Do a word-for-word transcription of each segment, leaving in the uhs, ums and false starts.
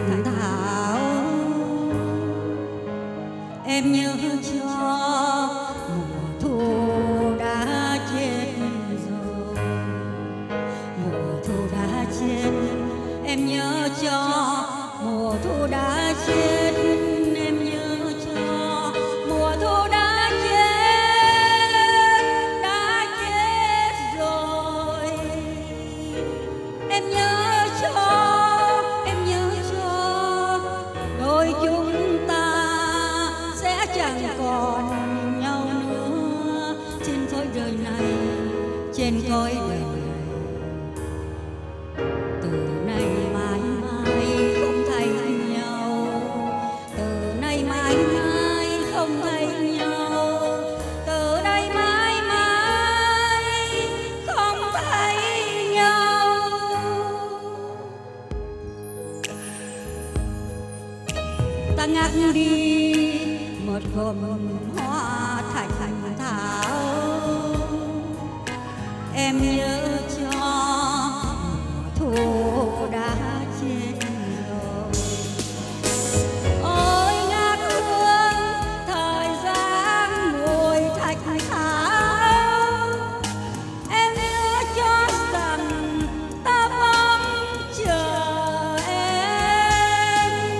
thành thảo. Em nhớ cho mùa thu đã chết rồi, mùa thu đã chết. Em nhớ cho mùa thu đã chết. Em nhớ cho mùa thu đã chết, đã chết rồi. Em nhớ cho, em nhớ cho đôi chúng ta sẽ chẳng còn nhau nữa trên cõi đời này, trên cõi đời này. Từ nay mãi mãi không thấy nhau, từ nay mãi mãi không thấy nhau, từ nay mãi mãi không thấy nhau. Ta ngắt đi một gồm hoa thành thành thảo. Em nhớ cho mùa thu đã chết rồi. Ôi ngát hương thời gian mùi thành thảo. Em nhớ cho rằng ta vẫn chờ em.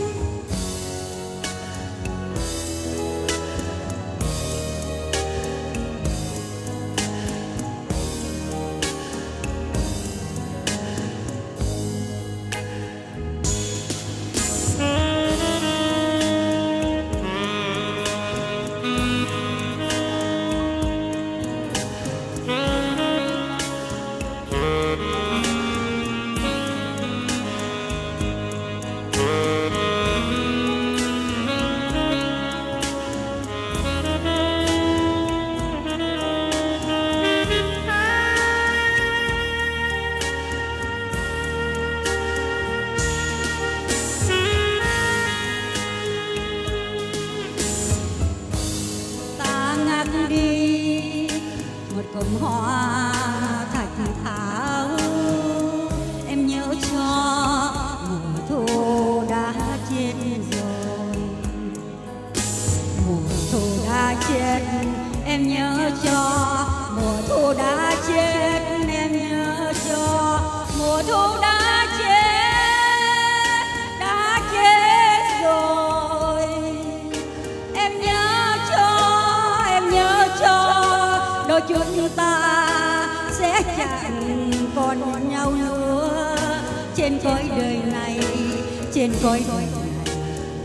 Đi một cụm hoa thành thảo. Em nhớ cho mùa thu đã chết rồi, mùa thu đã chết. Em nhớ cho mùa thu đã chết. Em nhớ cho mùa thu đã chết, đã chết rồi. Em nhớ đôi chúng ta sẽ chẳng còn nhau nữa trên cõi đời này, trên cõi đời này.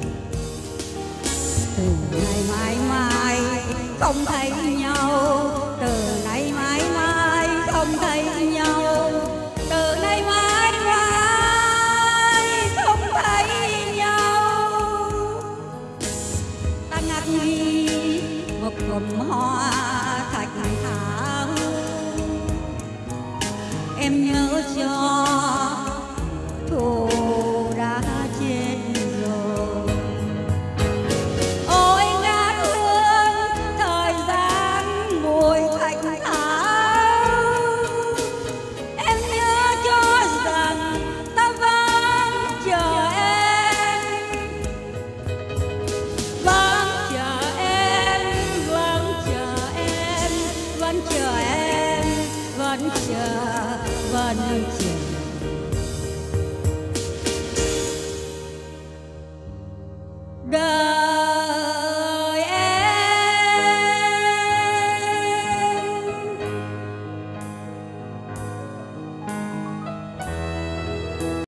Từ nay mãi mãi không thấy nhau, từ nay mãi mãi không thấy nhau, từ nay mãi mãi không thấy nhau. Ta ngắt đi một cụm hoa thành thảo. Em nhớ cho thu đã chết rồi. Ôi ngát hương thời gian mùi thành thảo. Em nhớ cho rằng ta vẫn chờ em, vẫn chờ em, vẫn chờ em, vẫn chờ em, vẫn chờ, vẫn chờ. Đời